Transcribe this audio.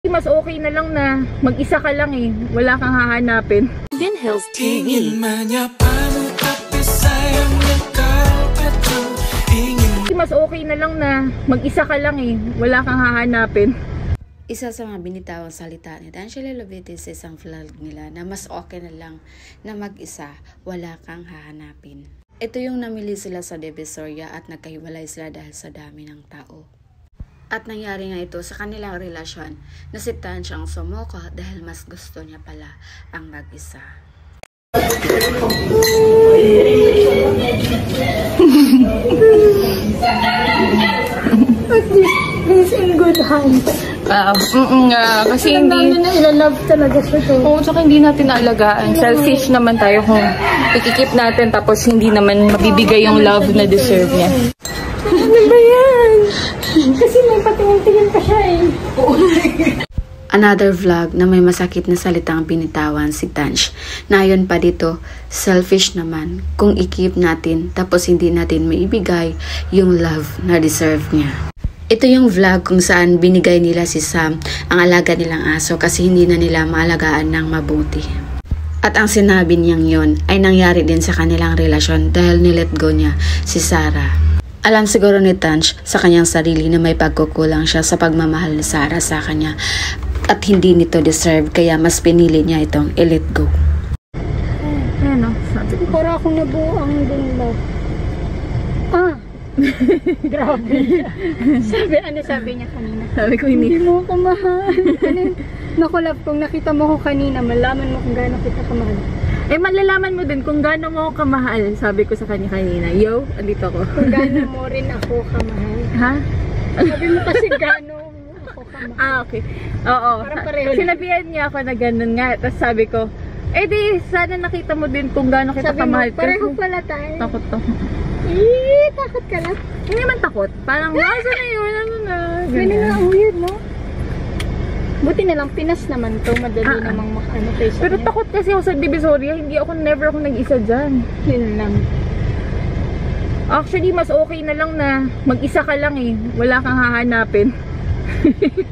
Mas okay na lang na mag-isa ka lang eh. Wala kang hahanapin. Vinhills TV. Mas okay na lang na mag-isa ka lang eh. Wala kang hahanapin. Isa sa mga binitawang salita ni D'Angelo Lovite sa isang vlog nila na mas okay na lang na mag-isa, wala kang hahanapin. Ito yung namili sila sa Divisoria at nagkahiwalay sila dahil sa dami ng tao. At nangyari nga ito sa kanilang relasyon na si Tanch ang sumuko dahil mas gusto niya pala ang mag-isa. He's in good hands. Kasi hindi na ilalove talaga siya to. Oo, tsaka hindi natin naalagaan. Selfish naman tayo kung ikikip natin tapos hindi naman mabibigay yung love na deserve niya. Ano ba yan? Kasi may patingin-tingin pa siya eh. Another vlog na may masakit na salitang binitawan si Tanch. Na ayon pa dito, selfish naman kung i-keep natin tapos hindi natin maibigay yung love na deserve niya. Ito yung vlog kung saan binigay nila si Sam ang alaga nilang aso kasi hindi na nila maalagaan ng mabuti. At ang sinabi niyang yon ay nangyari din sa kanilang relasyon dahil nilet go niya si Sarah. Alam siguro ni Tanch sa kanyang sarili na may pagkukulang siya sa pagmamahal ni Sarah sa kanya at hindi nito deserve kaya mas pinili niya itong i-let go. Ayan o, sabi ko. Para akong nabuang din love. Grabe. Sabi niya kanina? Sabi ko Hindi mo ako mahal. Naku love, kung nakita mo ko kanina, malaman mo kung gaano kita kamahal. Eh, malalaman mo din kung gaano mo ako kamahal. Sabi ko sa kanya kanina, yo, andito ako. Kung gaano mo rin ako kamahal. Ha? Sabi mo kasi gaano ako kamahal. Okay. Oo. Parang pareho lang. Sinabihan niya ako na ganun nga. Tapos sabi ko, eh di, sana nakita mo din kung gaano kita Sabi mo, kamahal. pareho pala tayo. Takot to. Takot ka lang. Hindi naman takot. Parang, nasa na yun, ano na. Ganun na, weird, no? Buti na lang, Pinas naman to. Madali namang makaano kayo sa Pero kanya. takot kasi ako sa Divisoria. Never ako nag-isa dyan. Yun lang. Actually, mas okay na lang na mag-isa ka lang eh. Wala kang hahanapin.